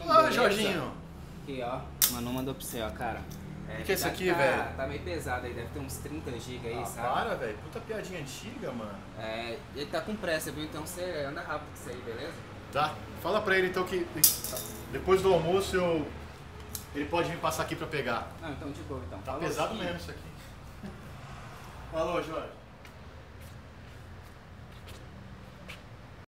Ô, Jorginho. Aqui, ó. Manu mandou pra você, ó, cara. O que é isso aqui, velho? Tá meio pesado aí, deve ter uns 30 GB aí, sabe? Para, velho. Puta piadinha antiga, mano. É, ele tá com pressa, viu? Então você anda rápido com isso aí, beleza? Tá. Fala pra ele então que depois do almoço ele pode vir passar aqui pra pegar. Não, então de boa, então. Tá Falou, pesado filho. mesmo isso aqui. Falou, Jorge.